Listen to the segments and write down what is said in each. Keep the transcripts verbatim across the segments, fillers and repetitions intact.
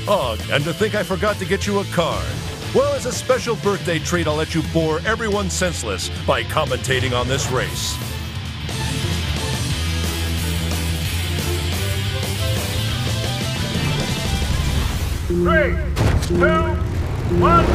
Ugh, and to think I forgot to get you a card. Well, as a special birthday treat, I'll let you bore everyone senseless by commentating on this race. Three, two, one.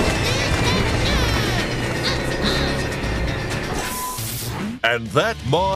And that Mod